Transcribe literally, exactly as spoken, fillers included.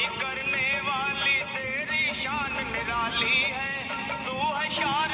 करने वाली तेरी शान निराली है, तू है शान